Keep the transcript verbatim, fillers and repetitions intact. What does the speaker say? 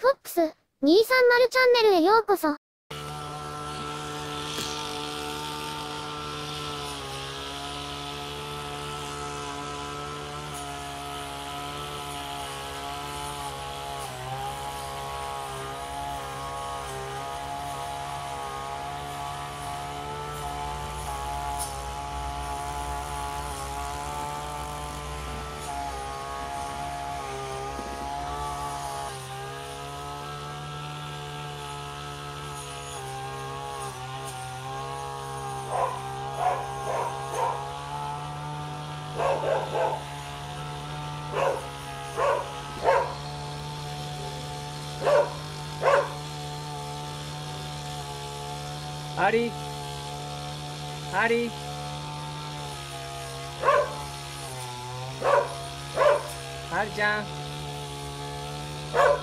フォックスにひゃくさんじゅうチャンネルへようこそ。 アリアリアリちゃん